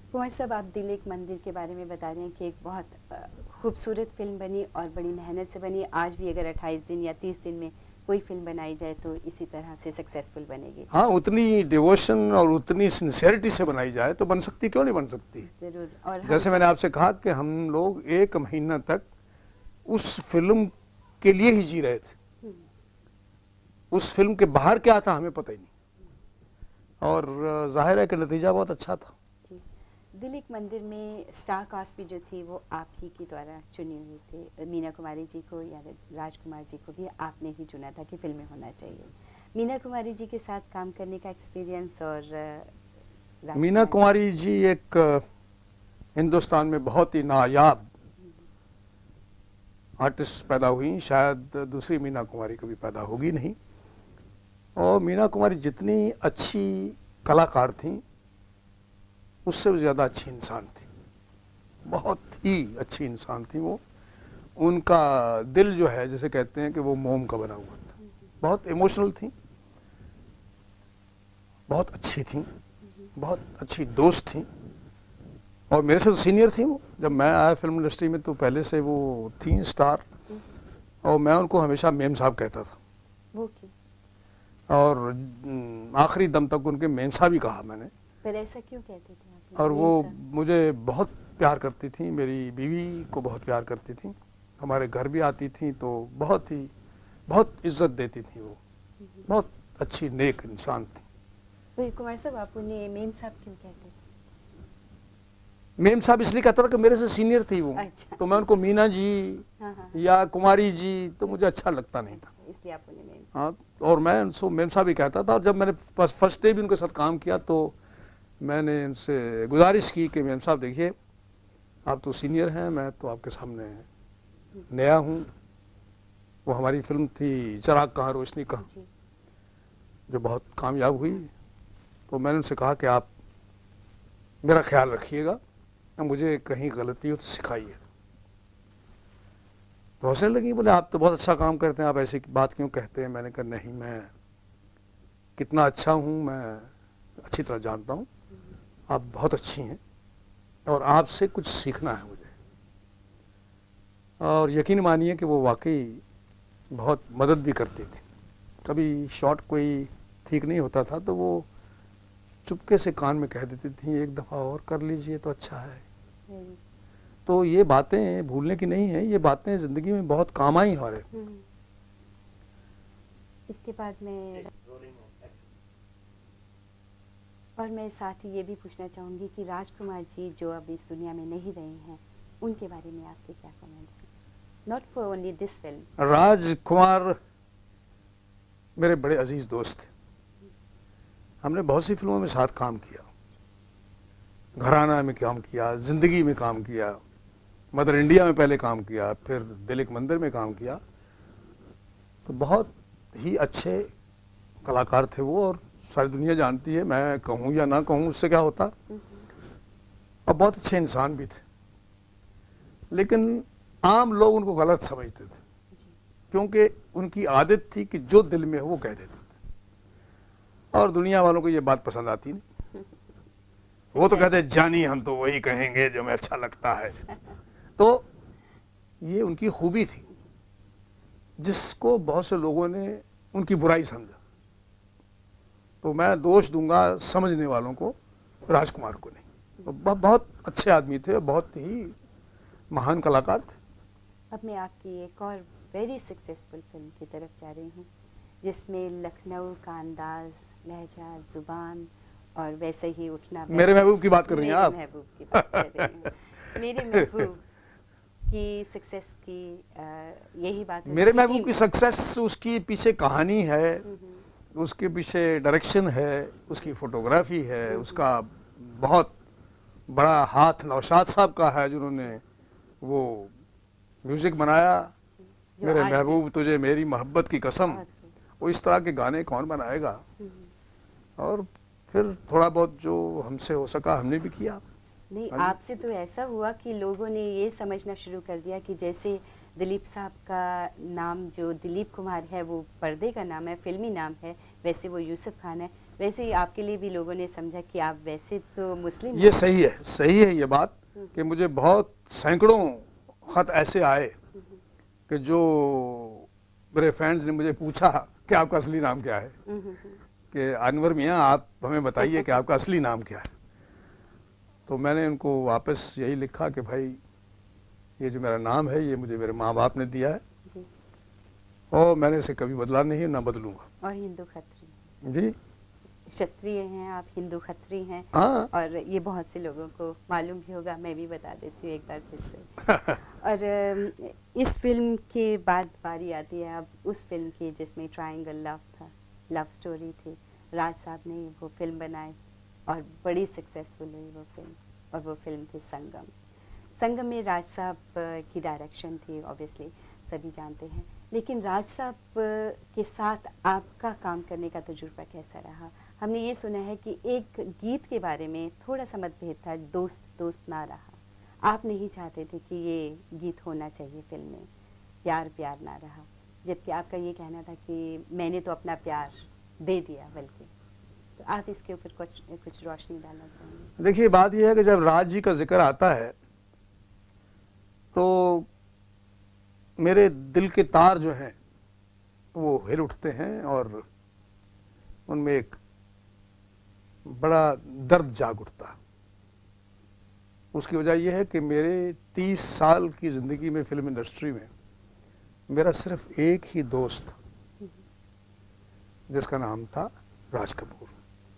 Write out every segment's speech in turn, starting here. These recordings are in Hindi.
कुमार साहब, आप दिल एक मंदिर के बारे में बता रहे हैं कि एक बहुत खूबसूरत फिल्म बनी और बड़ी मेहनत से बनी। आज भी अगर 28 दिन या 30 दिन में कोई फिल्म बनाई जाए तो इसी तरह से सक्सेसफुल बनेगी। हाँ, उतनी डिवोशन और उतनी सिंसेरिटी से बनाई जाए तो बन सकती, क्यों नहीं बन सकती। जरूर। और जैसे मैंने आपसे कहा कि हम लोग 1 महीना तक उस फिल्म के लिए ही जी रहे थे। उस फिल्म के बाहर क्या था हमें पता ही नहीं, और जाहिर है कि नतीजा बहुत अच्छा था। दिल एक मंदिर में स्टार कास्ट भी जो थी वो आप ही के द्वारा चुनी हुई थी। मीना कुमारी जी को या राजकुमार जी को भी आपने ही चुना था कि फिल्म में होना चाहिए। मीना कुमारी जी के साथ काम करने का एक्सपीरियंस और मीना कुमारी जी एक हिंदुस्तान में बहुत ही नायाब आर्टिस्ट पैदा हुई, शायद दूसरी मीना कुमारी कभी पैदा होगी नहीं। और मीना कुमारी जितनी अच्छी कलाकार थी उससे भी ज़्यादा अच्छी इंसान थी, बहुत ही अच्छी इंसान थी वो। उनका दिल जो है, जैसे कहते हैं कि वो मोम का बना हुआ था। बहुत इमोशनल थी, बहुत अच्छी थी, बहुत अच्छी दोस्त थी, और मेरे से तो सीनियर थी वो। जब मैं आया फिल्म इंडस्ट्री में तो पहले से वो थी स्टार, और मैं उनको हमेशा मेम साहब कहता था, और आखिरी दम तक उनके मेम साहब ही कहा मैंने। पर ऐसा क्यों कहते थे आप? और वो मुझे बहुत प्यार करती थी, मेरी बीवी को बहुत प्यार करती थी, हमारे घर भी आती थी तो बहुत इज्जत देती थी वो। बहुत अच्छी नेक इंसान थी। तो कुमार साहब, आप उन्हें मेम साहब क्यों कहते थे? मेम साहब इसलिए कहता था कि मेरे से सीनियर थी वो। अच्छा। तो मैं उनको मीना जी या कुमारी जी तो मुझे अच्छा लगता नहीं था, इसलिए आप उन्हें मेम। हाँ, और मैं उनको मेम साहब ही कहता था। और जब मैंने फर्स्ट डे भी उनके साथ काम किया तो मैंने इनसे गुजारिश की कि मेम साहब देखिए, आप तो सीनियर हैं, मैं तो आपके सामने नया हूँ। वो हमारी फिल्म थी चिराग कहाँ रोशनी कहाँ, जो बहुत कामयाब हुई। तो मैंने उनसे कहा कि आप मेरा ख्याल रखिएगा, मुझे कहीं गलती हो तो सिखाइए। तो हंसने लगी, बोले आप तो बहुत अच्छा काम करते हैं, आप ऐसी बात क्यों कहते हैं। मैंने कहा नहीं, मैं कितना अच्छा हूँ मैं अच्छी तरह जानता हूँ, आप बहुत अच्छी हैं और आपसे कुछ सीखना है मुझे। और यकीन मानिए कि वो वाकई बहुत मदद भी करती थी। कभी शॉट कोई ठीक नहीं होता था तो वो चुपके से कान में कह देती थी, एक दफ़ा और कर लीजिए तो अच्छा है। तो ये बातें भूलने की नहीं है, ये बातें ज़िंदगी में बहुत काम आई हमारे। इसके बाद में और मैं साथ ही ये भी पूछना चाहूँगी कि राजकुमार जी जो अब इस दुनिया में नहीं रहे हैं, उनके बारे में आपके क्या कमेंट्स हैं? Not for only this film. Rajkumar मेरे बड़े अजीज दोस्त थे, हमने बहुत सी फिल्मों में साथ काम किया, घराना में काम किया, जिंदगी में काम किया, मदर इंडिया में पहले काम किया, फिर दिल एक मंदिर में काम किया। तो बहुत ही अच्छे कलाकार थे वो, और सारी दुनिया जानती है, मैं कहूँ या ना कहूँ उससे क्या होता। और बहुत अच्छे इंसान भी थे, लेकिन आम लोग उनको गलत समझते थे, क्योंकि उनकी आदत थी कि जो दिल में हो वो कह देते थे, और दुनिया वालों को ये बात पसंद आती नहीं। वो तो कहते जानी हम तो वही कहेंगे जो हमें अच्छा लगता है। तो ये उनकी खूबी थी, जिसको बहुत से लोगों ने उनकी बुराई समझा। तो मैं दोष दूंगा समझने वालों को, राजकुमार को नहीं। तो बहुत अच्छे आदमी थे, बहुत ही महान कलाकार थे। अब मैं आपकी एक और वेरी सक्सेसफुल फिल्म की तरफ जा रही हूँ, जिसमें लखनऊ का अंदाज, लहजा, जुबान और वैसे ही उठना। मेरे महबूब की बात कर रही हैं आप? महबूब की बात कर रही हूँ। मेरे महबूब की सक्सेस की यही बात है। मेरे महबूब की सक्सेस, उसकी पीछे कहानी है, उसके पीछे डायरेक्शन है, उसकी फोटोग्राफी है, उसका बहुत बड़ा हाथ नौशाद साहब का है, जिन्होंने वो म्यूजिक बनाया। मेरे महबूब तुझे मेरी मोहब्बत की कसम, वो इस तरह के गाने कौन बनाएगा। और फिर थोड़ा बहुत जो हमसे हो सका हमने भी किया। नहीं, आपसे तो ऐसा हुआ कि लोगों ने ये समझना शुरू कर दिया कि जैसे दिलीप साहब का नाम जो दिलीप कुमार है वो पर्दे का नाम है, फिल्मी नाम है, वैसे वो यूसुफ खान है। वैसे ही आपके लिए भी लोगों ने समझा कि आप वैसे तो मुस्लिम ये सही है ये बात कि मुझे बहुत सैकड़ों खत ऐसे आए कि जो मेरे फ्रेंड्स ने मुझे पूछा कि आपका असली नाम क्या है, कि अनवर मियाँ आप हमें बताइए कि आपका असली नाम क्या है। तो मैंने उनको वापस यही लिखा कि भाई ये जो मेरा नाम है ये मुझे मेरे माँ बाप ने दिया है और मैंने इसे कभी बदला नहीं, ना बदलूंगा। और हिंदू खत्री जी, क्षत्रिय हैं आप, हिंदू खत्री हैं। हाँ। और ये बहुत से लोगों को मालूम भी होगा, मैं भी बता देती हूँ एक बार फिर से। और इस फिल्म के बाद बारी आती है अब उस फिल्म की जिसमें ट्रायंगल लव था, लव स्टोरी थी। राज साहब ने वो फिल्म बनाई और बड़ी सक्सेसफुल हुई वो फिल्म, और वो फिल्म थी संगम। संगम में राज साहब की डायरेक्शन थी, ऑब्वियसली सभी जानते हैं, लेकिन राज साहब के साथ आपका काम करने का तजुर्बा कैसा रहा? हमने ये सुना है कि एक गीत के बारे में थोड़ा सा मतभेद था, दोस्त दोस्त ना रहा। आप नहीं चाहते थे कि ये गीत होना चाहिए फिल्म में, प्यार प्यार ना रहा, जबकि आपका ये कहना था कि मैंने तो अपना प्यार दे दिया। बल्कि तो आप इसके ऊपर कुछ रोशनी डालना चाहेंगे? देखिए बात यह है कि जब राज जी का जिक्र आता है तो मेरे दिल के तार जो हैं वो हिल उठते हैं और उनमें एक बड़ा दर्द जाग उठता। उसकी वजह यह है कि मेरे 30 साल की ज़िंदगी में फिल्म इंडस्ट्री में मेरा सिर्फ एक ही दोस्त था जिसका नाम था राज कपूर।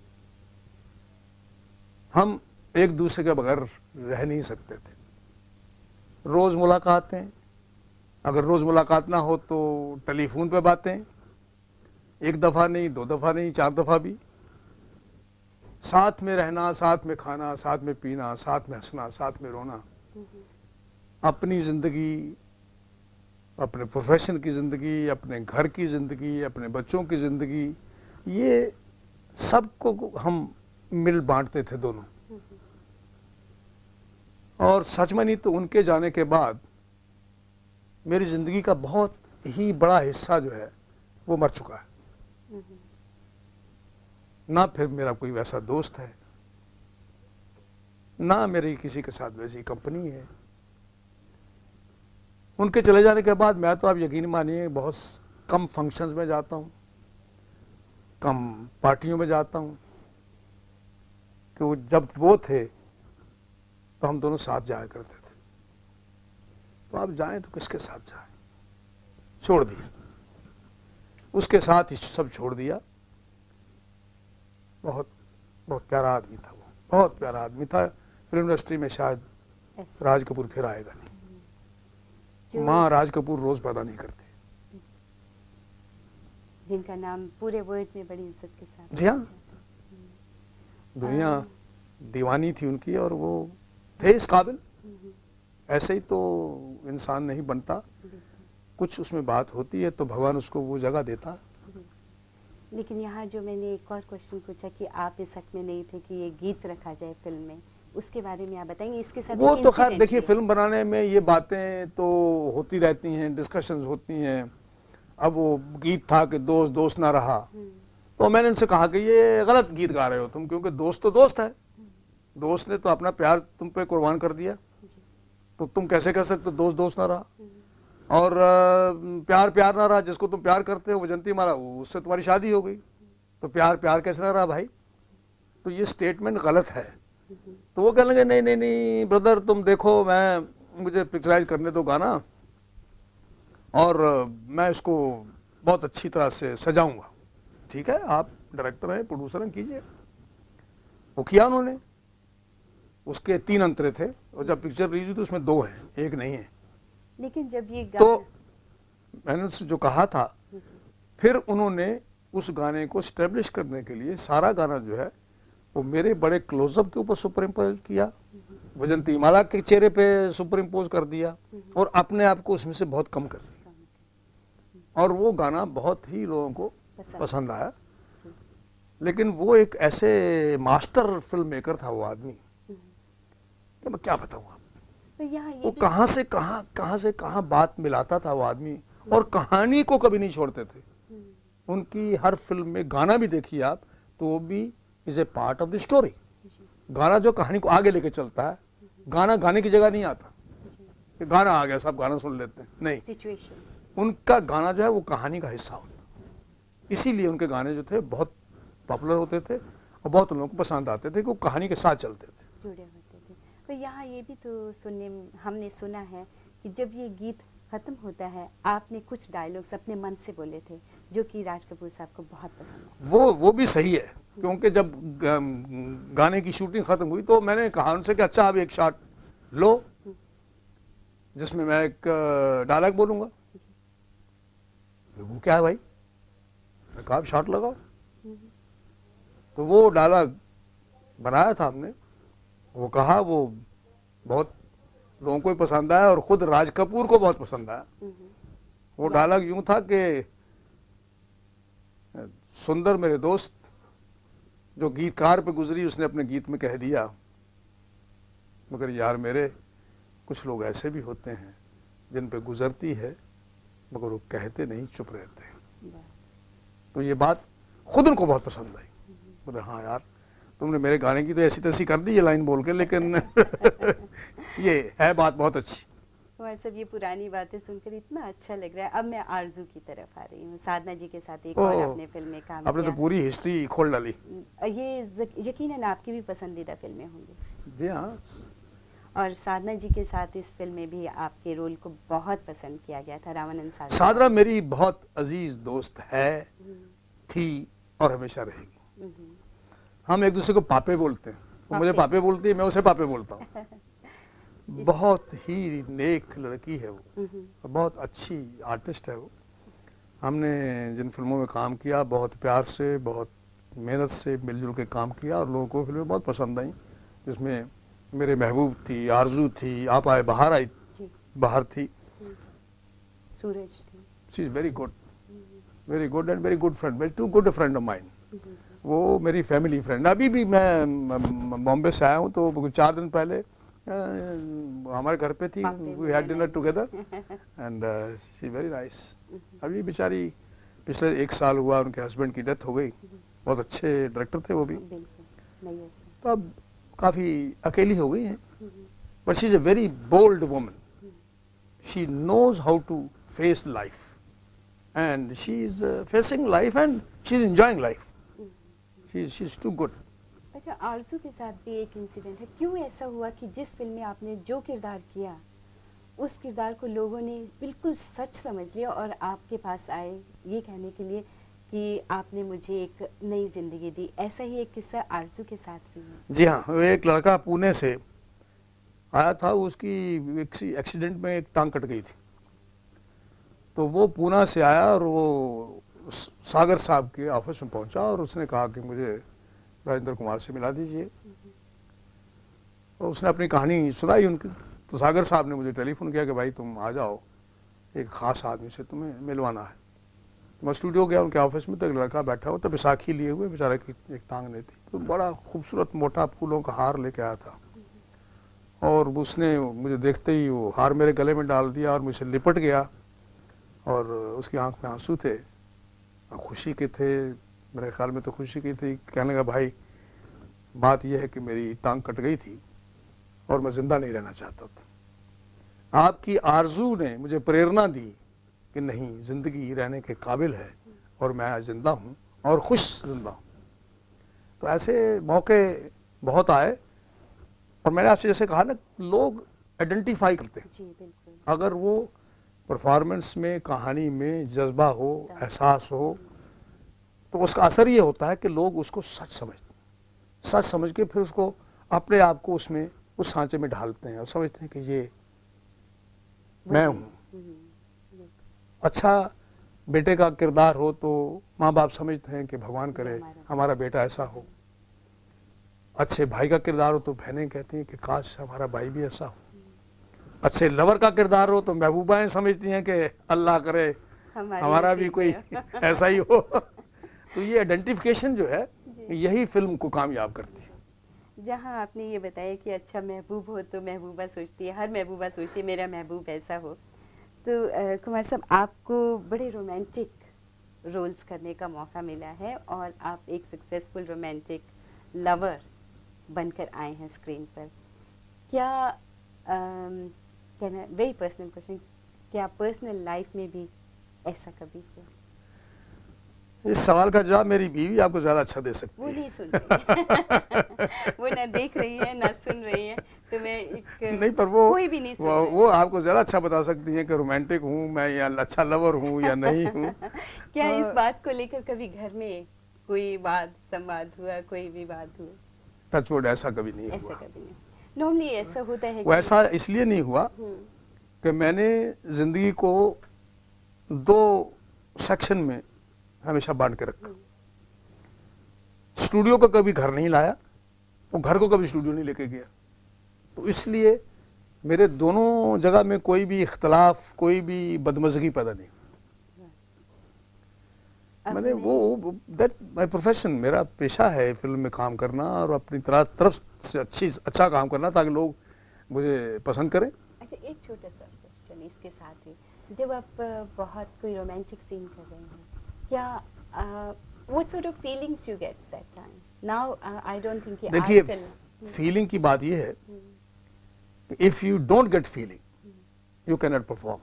हम एक दूसरे के बगैर रह नहीं सकते थे। रोज़ मुलाकातें, अगर रोज़ मुलाकात ना हो तो टेलीफोन पे बातें, एक दफ़ा नहीं, 2 दफ़ा नहीं, 4 दफ़ा भी। साथ में रहना, साथ में खाना, साथ में पीना, साथ में हंसना, साथ में रोना। अपनी ज़िंदगी, अपने प्रोफेशन की ज़िंदगी, अपने घर की ज़िंदगी, अपने बच्चों की ज़िंदगी, ये सब को हम मिल बांटते थे दोनों। और सच में नहीं तो उनके जाने के बाद मेरी ज़िंदगी का बहुत ही बड़ा हिस्सा जो है वो मर चुका है। ना फिर मेरा कोई वैसा दोस्त है, ना मेरी किसी के साथ वैसी कंपनी है। उनके चले जाने के बाद मैं तो आप यकीन मानिए बहुत कम फंक्शंस में जाता हूँ, कम पार्टियों में जाता हूँ, कि जब वो थे तो हम दोनों साथ जाया करते थे। तो आप जाएं तो किसके साथ जाएं? छोड़ दिया, उसके साथ ही सब छोड़ दिया। बहुत बहुत प्यारा आदमी था वो, बहुत प्यारा आदमी था। फिल्म इंडस्ट्री में शायद राज कपूर फिर आएगा नहीं। माँ राज कपूर रोज पैदा नहीं करते, जिनका नाम पूरे वर्ल्ड में बड़ी इज्जत के साथ। जी हाँ, दुनिया दीवानी थी उनकी और वो थे इस काबिल। ऐसे ही तो इंसान नहीं बनता, कुछ उसमें बात होती है तो भगवान उसको वो जगह देता। लेकिन यहाँ जो मैंने एक और क्वेश्चन पूछा कि आप इस हक में नहीं थे कि ये गीत रखा जाए फिल्म में, उसके बारे में आप बताएंगे? इसके साथ वो तो खैर देखिए, फिल्म बनाने में ये बातें तो होती रहती हैं, डिस्कशंस होती हैं। अब वो गीत था कि दोस्त दोस्त ना रहा, तो मैंने उनसे कहा कि ये गलत गीत गा रहे हो तुम, क्योंकि दोस्त तो दोस्त है। दोस्त ने तो अपना प्यार तुम पे कुर्बान कर दिया, तो तुम कैसे कह सकते दोस्त दोस्त ना रहा? और प्यार प्यार ना रहा, जिसको तुम प्यार करते हो वजंती मारा, उससे तुम्हारी शादी हो गई, तो प्यार प्यार कैसे ना रहा भाई? तो ये स्टेटमेंट गलत है। तो वो कहने लगे नहीं नहीं नहीं ब्रदर, तुम देखो, मुझे पिक्चराइज करने दो गाना और मैं इसको बहुत अच्छी तरह से सजाऊंगा। ठीक है, आप डायरेक्टर हैं, प्रोड्यूसर हैं, कीजिए। वो किया उन्होंने। उसके 3 अंतरे थे और जब पिक्चर रिलीज हुई तो उसमें 2 हैं, एक नहीं है। लेकिन जब ये तो मैंने उनसे जो कहा था, फिर उन्होंने उस गाने को स्टैब्लिश करने के लिए सारा गाना जो है वो मेरे बड़े क्लोजअप के ऊपर सुपर इम्पोज किया, वजंती माला के चेहरे पे सुपर इम्पोज कर दिया और अपने आप को उसमें से बहुत कम कर दिया। और वो गाना बहुत ही लोगों को पसंद आया। लेकिन वो एक ऐसे मास्टर फिल्म मेकर था वो आदमी, तो मैं क्या बताऊँ आप। तो वो कहाँ से कहाँ बात मिलाता था वो आदमी, और कहानी को कभी नहीं छोड़ते थे। उनकी हर फिल्म में गाना भी देखिए आप, तो वो भी is a part of the story. गाना जो कहानी को आगे लेके चलता है, गाना गाने की जगह नहीं आता कि गाना आ गया सब गाना सुन लेते हैं, नहीं, सिचुएशन। उनका गाना जो है वो कहानी का हिस्सा होता है। इसीलिए उनके गाने जो थे बहुत पॉपुलर होते थे और बहुत लोगों को पसंद आते थे कि वो कहानी के साथ चलते थे, जुड़े होते थे। तो यहाँ ये भी तो हमने सुना है कि जब ये गीत खत्म होता है आपने कुछ डायलॉग्स अपने मन से बोले थे जो कि राज कपूर साहब को बहुत पसंद है। वो भी सही है, क्योंकि जब गाने की शूटिंग खत्म हुई तो मैंने कहा उनसे कि अच्छा अब एक शॉट लो जिसमें मैं एक डायलॉग बोलूंगा। वो क्या है भाई, मैं कहा शॉट लगाओ। तो वो डायलॉग बनाया था हमने, वो कहा, वो बहुत लोगों को भी पसंद आया और खुद राज कपूर को बहुत पसंद आया। वो डायलॉग यूं था कि सुंदर मेरे दोस्त, जो गीतकार पे गुजरी उसने अपने गीत में कह दिया, मगर यार मेरे कुछ लोग ऐसे भी होते हैं जिन पे गुजरती है मगर वो कहते नहीं, चुप रहते हैं। तो ये बात खुद उनको बहुत पसंद आई। बोले हाँ यार तुमने मेरे गाने की तो ऐसी तैसी कर दी ये लाइन बोल के, लेकिन ये है बात बहुत अच्छी। कुमार साहब ये पुरानी बातें सुनकर इतना अच्छा लग रहा है। अब मैं आरजू की तरफ आ रही हूँ। साधना जी के साथ एक और आपने फिल्म में काम किया। आपने तो पूरी हिस्ट्री खोल डाली। ये यकीनन आपकी भी पसंदीदा फिल्में होंगी। जी हाँ। और साधना जी के साथ इस फिल्म में भी आपके रोल को बहुत पसंद किया गया था। रामानंद साधना। साधना मेरी बहुत अजीज दोस्त है, थी और हमेशा रहेगी। हम एक दूसरे को पापे बोलते हैं, वो मुझे पापे बोलती है, मैं उसे पापे बोलता हूँ। बहुत ही नेक लड़की है वो, बहुत अच्छी आर्टिस्ट है वो। हमने जिन फिल्मों में काम किया बहुत प्यार से, बहुत मेहनत से मिलजुल के काम किया और लोगों को फिल्में बहुत पसंद आई, जिसमें मेरे महबूब थी, आरजू थी, आप आए बाहर आई, बाहर थी, सूरज थी। She is very good and very good friend, very too good friend of mine. वो मेरी फैमिली फ्रेंड। अभी भी मैं बॉम्बे से आया हूँ तो 4 दिन पहले हमारे घर पे थी, we had dinner together and she very nice. अभी बेचारी पिछले 1 साल हुआ उनके हस्बैंड की डेथ हो गई, बहुत अच्छे डायरेक्टर थे वो भी, तो अब काफ़ी अकेली हो गई हैं। But she is a very bold woman, she knows how to face life and she is facing life and she is enjoying life. She is too good. अच्छा, आरजू के साथ भी एक इंसिडेंट है। क्यों ऐसा हुआ कि जिस फिल्म में आपने जो किरदार किया उस किरदार को लोगों ने बिल्कुल सच समझ लिया और आपके पास आए ये कहने के लिए कि आपने मुझे एक नई जिंदगी दी। ऐसा ही एक किस्सा आरजू के साथ भी है। जी हाँ, एक लड़का पुणे से आया था, उसकी एक्सीडेंट में एक टांग कट गई थी, तो वो पूना से आया और वो सागर साहब के ऑफिस में पहुंचा और उसने कहा कि मुझे राजेंद्र कुमार से मिला दीजिए। और उसने अपनी कहानी सुनाई उनकी, तो सागर साहब ने मुझे टेलीफोन किया कि भाई तुम आ जाओ, एक ख़ास आदमी से तुम्हें मिलवाना है। तो मैं स्टूडियो गया उनके ऑफिस में, तो एक लड़का बैठा हुआ, तो बैसाखी लिए हुए, बेचारे की एक टांग नहीं थी, तो बड़ा खूबसूरत मोटा फूलों का हार लेके आया था और उसने मुझे देखते ही वो हार मेरे गले में डाल दिया और मुझसे लिपट गया और उसकी आंख में आंसू थे, खुशी के थे, मेरे ख्याल में तो खुशी की थी। कहने का भाई बात यह है कि मेरी टांग कट गई थी और मैं ज़िंदा नहीं रहना चाहता था। आपकी आरजू ने मुझे प्रेरणा दी कि नहीं, ज़िंदगी रहने के काबिल है और मैं आज ज़िंदा हूँ और खुश ज़िंदा हूँ। तो ऐसे मौके बहुत आए और मैंने आपसे जैसे कहा ना, लोग आइडेंटिफाई करते हैं। अगर वो परफॉर्मेंस में, कहानी में जज्बा हो, एहसास हो, तो उसका असर ये होता है कि लोग उसको सच समझ के फिर उसको अपने आप को उसमें उस सांचे में ढालते हैं और समझते हैं कि ये मैं हूँ। अच्छा बेटे का किरदार हो तो माँ बाप समझते हैं कि भगवान करे हमारा बेटा ऐसा हो। अच्छे भाई का किरदार हो तो बहनें कहती हैं कि काश हमारा भाई भी ऐसा हो। अच्छे लवर का किरदार हो तो महबूबाएं समझती हैं कि अल्लाह करे हमारा भी कोई ऐसा ही हो। तो ये आइडेंटिफिकेशन जो है यही फिल्म को कामयाब करती है। जहाँ आपने ये बताया कि अच्छा महबूब हो तो महबूबा सोचती है, हर महबूबा सोचती है मेरा महबूब ऐसा हो। तो कुमार साहब, आपको बड़े रोमांटिक रोल्स करने का मौका मिला है और आप एक सक्सेसफुल रोमांटिक लवर बनकर आए हैं स्क्रीन पर। क्या कहना, वेरी पर्सनल क्वेश्चन, क्या पर्सनल लाइफ में भी ऐसा कभी हुआ? इस सवाल का जवाब मेरी बीवी आपको ज्यादा अच्छा दे सकती है। वो नहीं सुन रही वो ना देख रही है ना सुन रही है, तो मैं एक नहीं, पर वो कोई भी नहीं सुन वो आपको ज्यादा अच्छा बता सकती है कि रोमांटिक हूँ मैं या अच्छा लवर हूँ या नहीं हूँ। क्या इस बात को लेकर कभी घर में कोई वाद संवाद हुआ, कोई विवाद हुआ? टचवुड ऐसा कभी नहीं हुआ। ऐसा कभी नहीं। नॉर्मली ऐसा होता है वो ऐसा इसलिए नहीं हुआ कि मैंने जिंदगी को 2 सेक्शन में हमेशा बांट के रखा। स्टूडियो को कभी घर नहीं लाया और घर को कभी स्टूडियो नहीं लेके गया, तो इसलिए मेरे दोनों जगह में कोई भी इख्तलाफ, कोई भी बदमज़गी पैदा नहीं। मैंने वो दैट माय प्रोफेशन, मेरा पेशा है फिल्म में काम करना और अपनी तरफ से अच्छा काम करना ताकि लोग मुझे पसंद करें। अच्छा, एक छोटा सा क्वेश्चन इसके साथ ही, जब आप बहुत कोई रोमांटिक सीन कर रहे हैं, क्या what sort of feelings you get that time? Now I don't think कि देखिए, आजकल फीलिंग की बात ये है, if you don't get feeling, you cannot perform.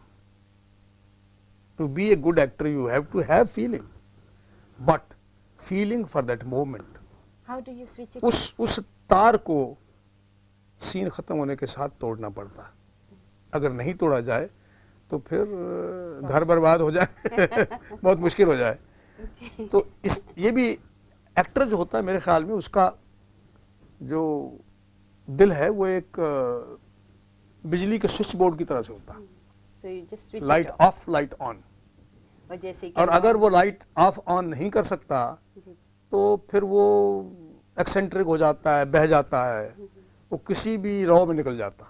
To be a good actor, you have to have feeling, but feeling for that moment. How do you switch it? उस तार को सीन खत्म होने के साथ तोड़ना पड़ता है। अगर नहीं तोड़ा जाए तो फिर घर बर्बाद हो जाए बहुत मुश्किल हो जाए। तो ये भी एक्टर जो होता है मेरे ख्याल में उसका जो दिल है वो एक बिजली के स्विच बोर्ड की तरह से होता है, लाइट ऑफ लाइट ऑन। और अगर वो लाइट ऑफ ऑन नहीं कर सकता तो फिर वो एक्सेंट्रिक हो जाता है, बह जाता है, वो किसी भी राह में निकल जाता।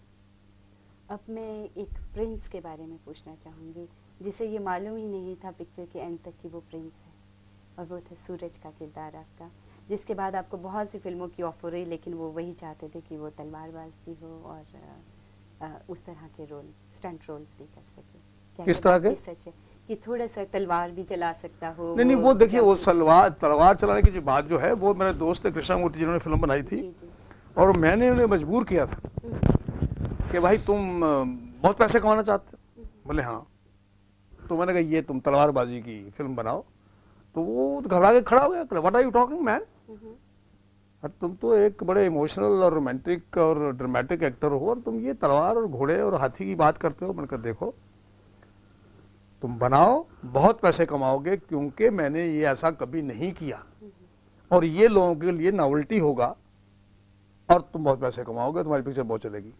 अब मैं एक प्रिंस के बारे में पूछना चाहूँगी जिसे ये मालूम ही नहीं था पिक्चर के एंड तक कि वो प्रिंस है, और वो था सूरज का किरदार आपका, जिसके बाद आपको बहुत सी फिल्मों की ऑफर हुई, लेकिन वो वही चाहते थे कि वो तलवारबाज भी हो और उस तरह के रोल, स्टंट रोल्स भी कर सके। किस तरह के? सच है कि थोड़ा सा तलवार भी चला सकता हो? नहीं, वो देखिए, वो तलवार चलाने की जो बात जो है वो मेरे दोस्त थे कृष्णमूर्ति जिन्होंने फिल्म बनाई थी, और मैंने उन्हें मजबूर किया था कि भाई तुम बहुत पैसे कमाना चाहते हो? बोले हाँ। तो मैंने कहा ये तुम तलवारबाजी की फिल्म बनाओ, तो वो घबरा के खड़ा हो गया, what are you talking man, तुम तो एक बड़े इमोशनल और रोमांटिक और ड्रामेटिक एक्टर हो और तुम ये तलवार और घोड़े और हाथी की बात करते हो। मैंने कहा देखो तुम बनाओ, बहुत पैसे कमाओगे, क्योंकि मैंने ये ऐसा कभी नहीं किया और ये लोगों के लिए नॉवेल्टी होगा और तुम बहुत पैसे कमाओगे, तुम्हारी पिक्चर बहुत चलेगी।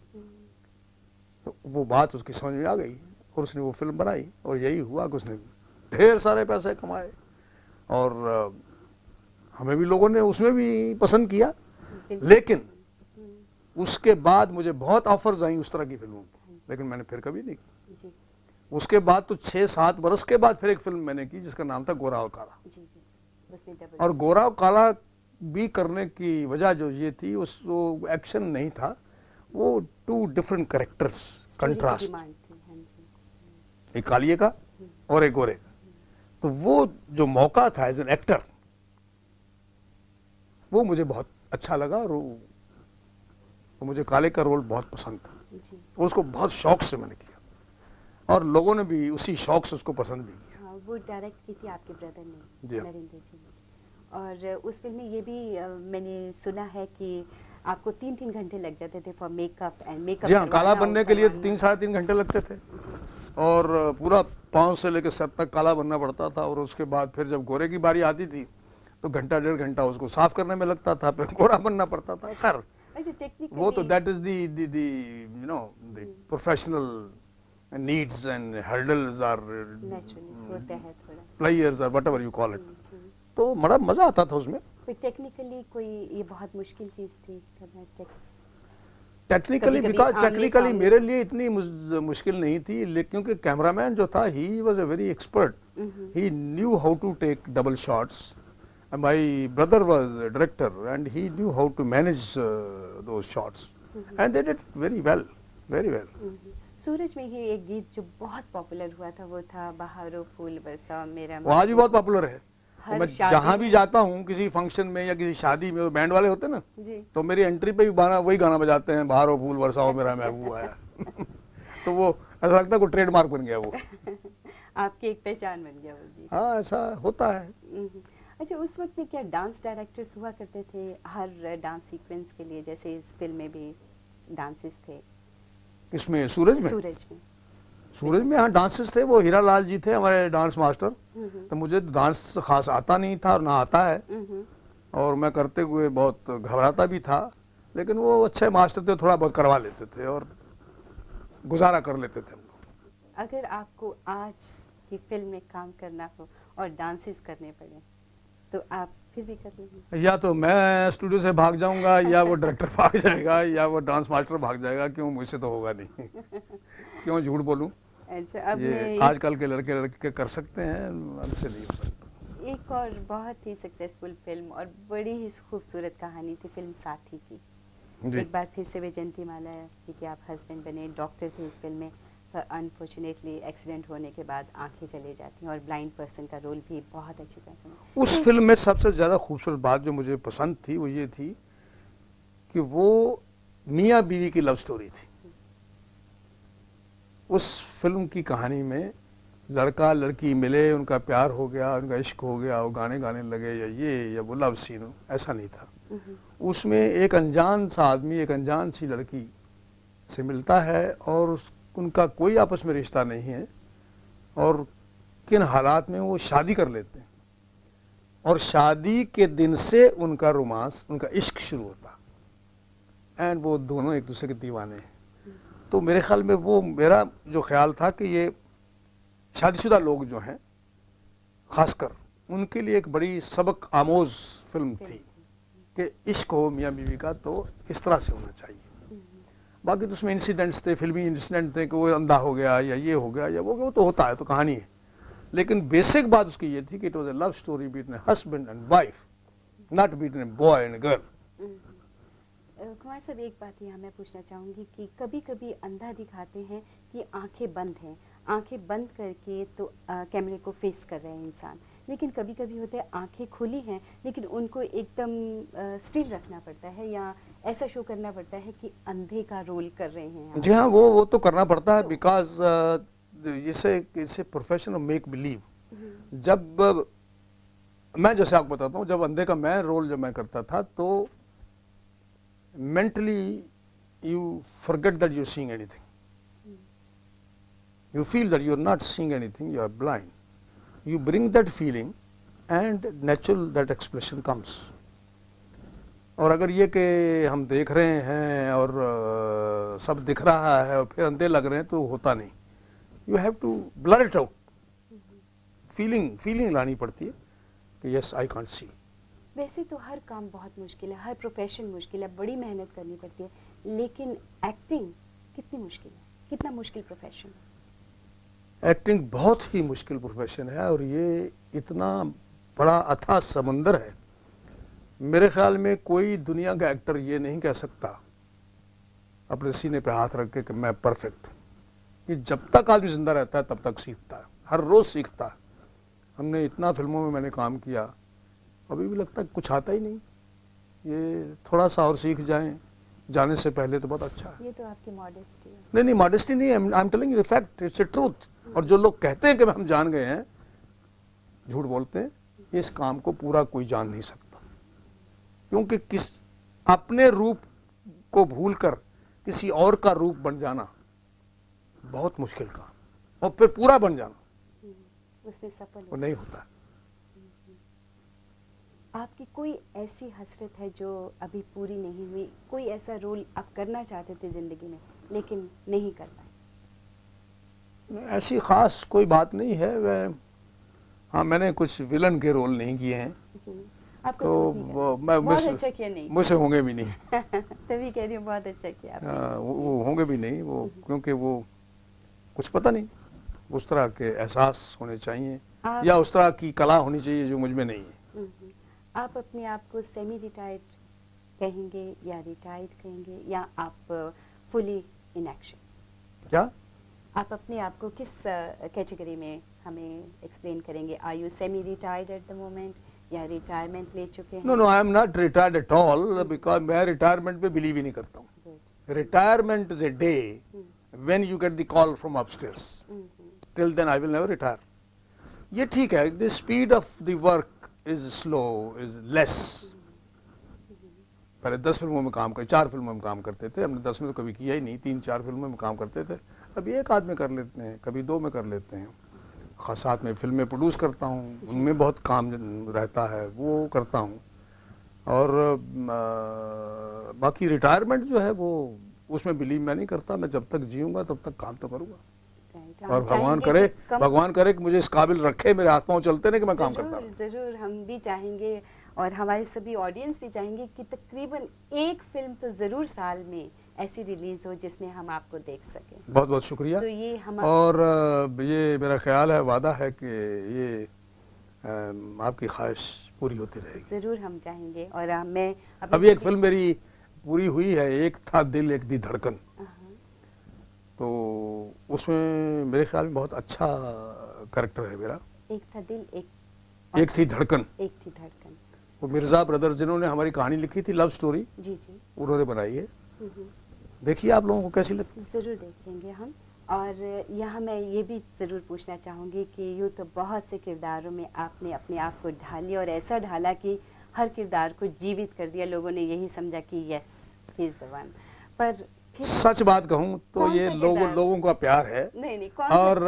तो वो बात उसकी समझ में आ गई और उसने वो फिल्म बनाई, और यही हुआ कि उसने ढेर सारे पैसे कमाए और हमें भी लोगों ने उसमें भी पसंद किया। लेकिन उसके बाद मुझे बहुत ऑफर्स आई उस तरह की फिल्मों की, लेकिन मैंने फिर कभी नहीं की। उसके बाद तो 6-7 बरस के बाद फिर एक फिल्म मैंने की जिसका नाम था गोरा और काला। और गोरा और काला भी करने की वजह जो ये थी, उस वो एक्शन नहीं था, वो 2 डिफरेंट कैरेक्टर्स, कंट्रास्ट, एक कालिए का और एक गोरे का। तो वो जो मौका था एज एन एक्टर वो मुझे बहुत अच्छा लगा, और वो मुझे काले का रोल बहुत पसंद था, और उसको बहुत शौक से मैंने किया और लोगों ने भी उसी शौक से उसको पसंद भी किया। हाँ, वो डायरेक्ट की थी आपके ब्रदर ने, जी नरेंद्र जी ने। और उस फिल्म में ये भी मैंने सुना है कि आपको 3-3 घंटे लग जाते थे फॉर मेकअप एंड मेकअप। जी हाँ, काला बनने के लिए 3-3.5 घंटे लगते थे और पूरा पाँव से लेकर सर तक काला बनना पड़ता था, और उसके बाद फिर जब गोरे की बारी आती थी तो घंटा 1.5 घंटा उसको साफ करने में लगता था, फिर गोरा बनना पड़ता था। खैर वो तो that is the you know the professional needs and hurdles are players और व्हाटएवर यू कॉल इट। तो बड़ा मजा आता था उसमें। टेक्निकली कोई ये बहुत मुश्किल चीज थी करना? टेक्निकली मेरे लिए इतनी मुश्किल नहीं थी, लेकिन क्योंकि कैमरामैन जो था he was a very expert, he knew how to take double shots. My brother was a director and he knew how to manage those shots and they did very well, very well. Suraj में ही एक गीत जो बहुत पॉपुलर हुआ था वो था बहारो फूल बरसाओ मेरा वो आज भी बहुत पॉपुलर है। हर मैं शादी जहाँ भी में- जाता हूँ किसी फंक्शन में या किसी शादी में, वो बैंड वाले होते हैं ना, जी तो मेरी एंट्री पे भी वही गाना बजाते हैं, बहारो फूल बरसाओ मेरा महबूब आया। तो वो ऐसा लगता है कोई ट्रेडमार्क बन गया वो। आपकी एक पहचान बन गया वो गीत। हाँ, ऐसा होता है। अच्छा, उस वक्त में क्या डांस डायरेक्टर्स हुआ करते थे हर डांस सीक्वेंस के लिए, जैसे इस फिल्म में भी डांसेस थे? इसमें सूरज में, सूरज में हाँ डांसेस थे। वो हीरा लाल जी थे हमारे डांस मास्टर। तो मुझे डांस खास आता नहीं था और ना आता है, और मैं करते हुए बहुत घबराता भी था, लेकिन वो अच्छे मास्टर थे, थोड़ा बहुत करवा लेते थे और गुजारा कर लेते थे हम लोग। अगर आपको आज की फिल्म में काम करना हो और डांसेस करने पड़े तो आप फिर भी कर लेंगे? या तो मैं स्टूडियो से भाग जाऊंगा, या वो डायरेक्टर भाग जाएगा, या वो डांस मास्टर भाग जाएगा। क्यों, मुझसे तो होगा नहीं। क्यों झूठ बोलूं? अच्छा, अब ये आजकल के लड़के कर सकते हैं, हमसे नहीं हो सकता। एक और बहुत ही सक्सेसफुल फिल्म और बड़ी ही खूबसूरत कहानी थी फिल्म साथी की। एक बार फिर से वैजयंती माला जी के आप हस्बैंड बने, डॉक्टर थे इस फिल्म में, पर अनफॉर्चुनेटली एक्सीडेंट होने के बाद आंखें चली जाती हैं और ब्लाइंड पर्सन का रोल भी बहुत अच्छी तरह। उस फिल्म में सबसे ज़्यादा खूबसूरत बात जो मुझे पसंद थी वो ये थी कि वो मियाँ बीवी की लव स्टोरी थी। उस फिल्म की कहानी में लड़का लड़की मिले, उनका प्यार हो गया, उनका इश्क हो गया, वो गाने गाने लगे, या वो लव सीन हो, ऐसा नहीं था। उसमें एक अनजान सा आदमी एक अनजान सी लड़की से मिलता है और उनका कोई आपस में रिश्ता नहीं है, और किन हालात में वो शादी कर लेते हैं, और शादी के दिन से उनका रोमांस, उनका इश्क शुरू होता, एंड वो दोनों एक दूसरे के दीवाने हैं। तो मेरे ख्याल में वो, मेरा जो ख्याल था कि ये शादीशुदा लोग जो हैं खासकर, उनके लिए एक बड़ी सबक आमोज फिल्म थी कि इश्क हो मियाँ बीवी का तो इस तरह से होना चाहिए। बाकी तो उसमें इंसिडेंट्स थे, फिल्मी इंसिडेंट थे कि वो अंधा हो गया या ये हो गया या वो तो होता है, तो कहानी है। लेकिन बेसिक बात उसकी ये थी कि it was a love story between a husband and wife, not between a boy and girl. Kumar साहब, एक बात यहाँ मैं पूछना चाहूँगी कि कभी कभी अंधा दिखाते हैं कि आंखें बंद हैं, आंखें बंद करके तो कैमरे को फेस कर रहे हैं इंसान, लेकिन कभी कभी होता है आंखें खुली हैं लेकिन उनको एकदम स्टिल रखना पड़ता है या ऐसा शो करना पड़ता है कि अंधे का रोल कर रहे हैं। जी हाँ, वो तो करना पड़ता है, बिकॉज इसे प्रोफेशन ऑफ मेक बिलीव। जब मैं, जैसे आपको बताता हूँ, जब अंधे का मैं रोल जब मैं करता था तो mentally you forget that you're seeing anything. You feel that you're not seeing anything, you are blind. You bring that feeling and natural that expression comes. और अगर ये कि हम देख रहे हैं और सब दिख रहा है और फिर अंधे लग रहे हैं तो होता नहीं। You have to blur it out. Feeling लानी पड़ती है कि yes I can't see. वैसे तो हर काम बहुत मुश्किल है, हर प्रोफेशन मुश्किल है, बड़ी मेहनत करनी पड़ती है, लेकिन एक्टिंग कितनी मुश्किल है, कितना मुश्किल प्रोफेशन है? एक्टिंग बहुत ही मुश्किल प्रोफेशन है और ये इतना बड़ा अथाह समंदर है। मेरे ख्याल में कोई दुनिया का एक्टर ये नहीं कह सकता अपने सीने पे हाथ रख के कि मैं परफेक्ट। ये जब तक आदमी जिंदा रहता है तब तक सीखता है, हर रोज सीखता है। हमने इतना फिल्मों में मैंने काम किया, अभी भी लगता है कुछ आता ही नहीं, ये थोड़ा सा और सीख जाएं जाने से पहले तो बहुत अच्छा है। ये तो आपकी मॉडेस्टी है। नहीं मॉडेस्टी नहीं है, I am telling you the fact, it's a truth. और जो लोग कहते हैं कि हम जान गए हैं, झूठ बोलते हैं। इस काम को पूरा कोई जान नहीं सकता, क्योंकि अपने रूप को भूलकर किसी और का रूप बन जाना बहुत मुश्किल काम, और फिर पूरा बन जाना उसमें सफल वो नहीं होता। आपकी कोई ऐसी हसरत है जो अभी पूरी नहीं हुई, कोई ऐसा रोल आप करना चाहते थे जिंदगी में लेकिन नहीं कर पाए? ऐसी खास कोई बात नहीं है। हाँ, मैंने कुछ विलन के रोल नहीं किए हैं, तो मैं बहुत अच्छा किया नहीं, मुझसे होंगे भी नहीं। तभी कह रही हूँ बहुत अच्छा किया आपने। वो होंगे भी नहीं, वो क्योंकि वो कुछ पता नहीं, उस तरह के एहसास होने चाहिए या उस तरह की कला होनी चाहिए जो मुझ में नहीं है। आप अपने आप को सेमी रिटायर्ड कहेंगे या रिटायर्ड कहेंगे, या आप फुली इन एक्शन? क्या आप अपने आप को किस कैटेगरी में हमें एक्सप्लेन करेंगे? Are you semi retired at the moment या रिटायरमेंट ले चुके हैं? No no, I am not retired at all, because मैं रिटायरमेंट पे बिलीव ही नहीं करता हूँ। Retirement is a day when you get the call from upstairs, till then I will never retire. ये ठीक है, the speed of the work is slow, is less. पहले 10 फिल्मों में काम कर, 4 फिल्मों में काम करते थे, हमने 10 में तो कभी किया ही नहीं, 3-4 फिल्मों में काम करते थे। अभी एक आध में कर लेते हैं, कभी 2 में कर लेते हैं। खास साथ में फिल्में प्रोड्यूस करता हूँ, उनमें बहुत काम रहता है, वो करता हूँ। और बाकी रिटायरमेंट जो है वो उसमें बिलीव मैं नहीं करता। मैं जब तक जीऊँगा तब तक काम तो करूँगा। और भगवान करे कि मुझे इस काबिल रखे, मेरे हाथ पाँव चलते रहे कि मैं काम करता रहूं। ज़रूर हम भी चाहेंगे और हमारे सभी ऑडियंस भी चाहेंगे कि तकरीबन एक फिल्म तो ज़रूर साल में ऐसी रिलीज हो जिसमें हम आपको देख सकें। बहुत बहुत शुक्रिया। तो ये और ये मेरा ख्याल है, वादा है कि ये आपकी ख्वाहिश पूरी होती रहेगी। ज़रूर हम चाहेंगे। और मैं अभी एक फिल्म मेरी पूरी हुई है, एक था दिल एक दी धड़कन, तो उसमें मेरे ख्याल में बहुत अच्छा कैरेक्टर है मेरा। एक था दिल एक थी धड़कन, एक थी धड़कन। वो मिर्जा ब्रदर्स जिन्होंने हमारी कहानी लिखी थी, लव स्टोरी, जी जी, उन्होंने बनाई है। देखिए आप लोगों को कैसी लगती है? ज़रूर देखेंगे हम। और यहाँ मैं ये भी ज़रूर पूछना चाहूँगी कि यूँ तो बहुत से किरदारों में आपने अपने आप को ढाल लिया और ऐसा ढाला कि हर किरदार को जीवित कर दिया, लोगों ने यही समझा कि yes he is the one. पर सच बात कहूँ तो ये लोगों का प्यार है। नहीं, और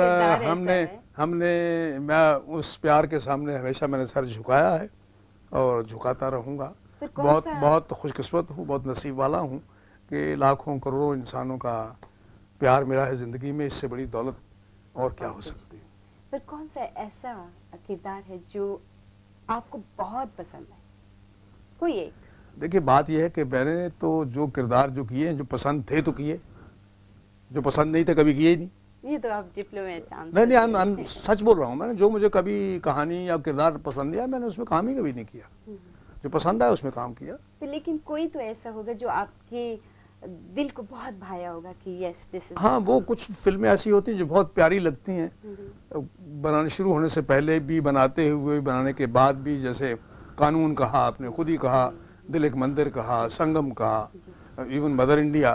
हमने मैं उस प्यार के सामने हमेशा मैंने सर झुकाया है और झुकाता रहूँगा। बहुत खुशकिस्मत हूँ, बहुत नसीब वाला हूँ कि लाखों करोड़ों इंसानों का प्यार मिला है ज़िंदगी में। इससे बड़ी दौलत और क्या हो सकती है? पर कौन सा ऐसा किरदार है जो आपको बहुत पसंद है? कोई एक? देखिए बात यह है कि मैंने तो जो किरदार जो किए हैं, जो पसंद थे तो किए, जो पसंद नहीं थे कभी किए ही नहीं। ये तो आप डिप्लोमेट। नहीं, सच बोल रहा हूँ। मैंने जो मुझे कभी कहानी या किरदार पसंद आया, मैंने उसमें काम ही कभी नहीं किया। जो पसंद आया उसमें काम किया। लेकिन कोई तो ऐसा होगा जो आपके दिल को बहुत भाया होगा कि यस दिस इज। हाँ, वो कुछ फिल्में ऐसी होती हैं जो बहुत प्यारी लगती हैं, बनाने शुरू होने से पहले भी, बनाते हुए, बनाने के बाद भी। जैसे कानून कहा, आपने खुद ही कहा, दिल एक मंदिर कहा, संगम कहा, इवन मदर इंडिया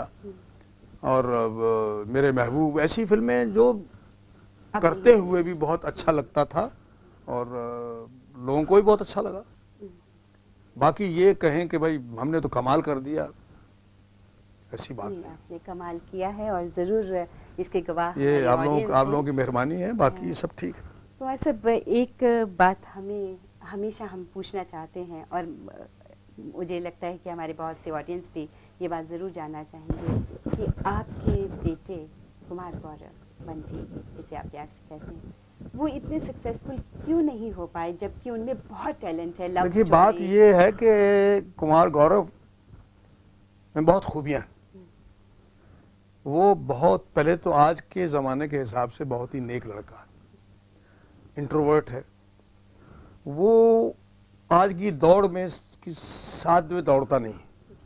और मेरे महबूब, ऐसी फिल्में जो करते हुए भी बहुत अच्छा लगता था और लोगों को भी बहुत अच्छा लगा। बाकी ये कहें कि भाई हमने तो कमाल कर दिया, ऐसी बात नहीं। आपने कमाल किया है और ज़रूर इसके गवाह ये आप लोगों की मेहरबानी है। बाकी सब ठीक। कुमार साहब, एक बात हमेशा हम पूछना चाहते हैं और मुझे लगता है कि हमारे बहुत से ऑडियंस भी ये बात ज़रूर जानना चाहेंगे कि आपके बेटे कुमार गौरव बंटी, जिसे आप प्यार से कहते हैं, वो इतने सक्सेसफुल क्यों नहीं हो पाए जबकि उनमें बहुत टैलेंट है? देखिए बात ये है कि कुमार गौरव में बहुत खूबियाँ हैं। वो बहुत पहले तो आज के ज़माने के हिसाब से बहुत ही नेक लड़का है, इंट्रोवर्ट है। वो आज की दौड़ में साथ में दौड़ता नहीं,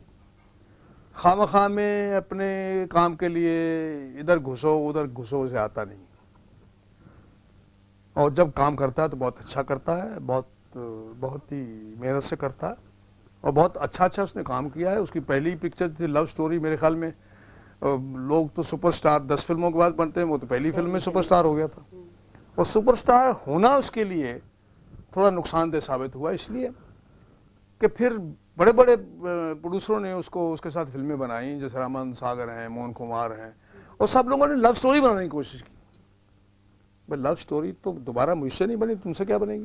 खामखा में अपने काम के लिए इधर घुसो उधर घुसो से आता नहीं। और जब काम करता है तो बहुत अच्छा करता है, बहुत ही मेहनत से करता है और बहुत अच्छा उसने काम किया है। उसकी पहली पिक्चर थी लव स्टोरी, मेरे ख्याल में लोग तो सुपरस्टार 10 फिल्मों के बाद बनते हैं, वो तो पहली फिल्म में सुपरस्टार हो गया था। और सुपरस्टार होना उसके लिए थोड़ा नुकसानदेह साबित हुआ, इसलिए कि फिर बड़े बड़े प्रोड्यूसरों ने उसके साथ फिल्में बनाई, जैसे रामन सागर हैं, मोहन कुमार हैं, और सब लोगों ने लव स्टोरी बनाने की कोशिश की। भाई लव स्टोरी तो दोबारा मुझसे नहीं बनी, तुमसे क्या बनेगी?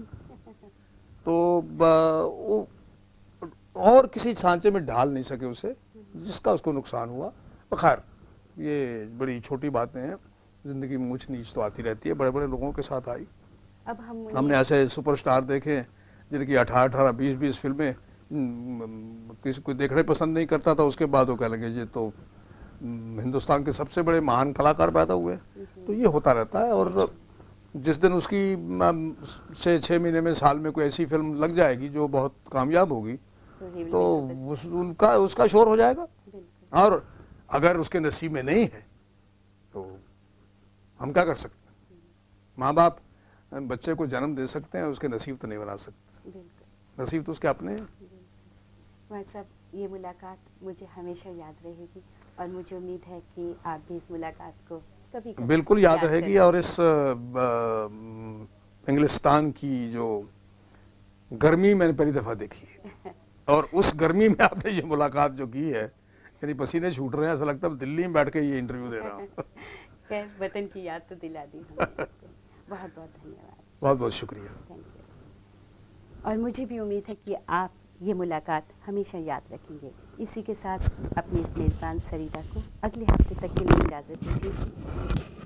तो और किसी सांचे में ढाल नहीं सके उसे, जिसका उसको नुकसान हुआ। खैर ये बड़ी छोटी बातें हैं, जिंदगी में ऊंच नीच तो आती रहती है, बड़े बड़े लोगों के साथ आई। अब हमने ऐसे सुपरस्टार देखे जिनकी 18-18, 20-20 फिल्में, किसी को देखने पसंद नहीं करता था, उसके बाद वो कह लगे ये तो हिंदुस्तान के सबसे बड़े महान कलाकार पैदा हुए। तो ये होता रहता है। और जिस दिन उसकी 6 महीने में, साल में कोई ऐसी फिल्म लग जाएगी जो बहुत कामयाब होगी, तो उसका शोर हो जाएगा। और अगर उसके नसीब में नहीं है तो हम क्या कर सकते हैं? माँ बाप बच्चे को जन्म दे सकते हैं, उसके नसीब तो नहीं बना सकते। बिल्कुल। नसीब तो उसके अपने हैं। कुमार साहब, ये मुलाकात मुझे हमेशा याद रहेगी और मुझे उम्मीद है कि आप भी इस मुलाकात को कभी कभी बिल्कुल याद रहेगी। और इस इंग्लिस्तान की जो गर्मी मैंने पहली दफ़ा देखी है और उस गर्मी में आपने ये मुलाकात जो की है, यानी पसीने छूट रहे हैं, ऐसा लगता है दिल्ली में बैठ के ये इंटरव्यू दे रहा हूँ। खैर, वतन की याद तो दिला दी हमने आपको। बहुत बहुत धन्यवाद। बहुत बहुत शुक्रिया। Thank you. और मुझे भी उम्मीद है कि आप ये मुलाकात हमेशा याद रखेंगे। इसी के साथ अपनी इस मेज़बान सरिता को अगले हफ्ते तक के लिए इजाज़त दीजिए।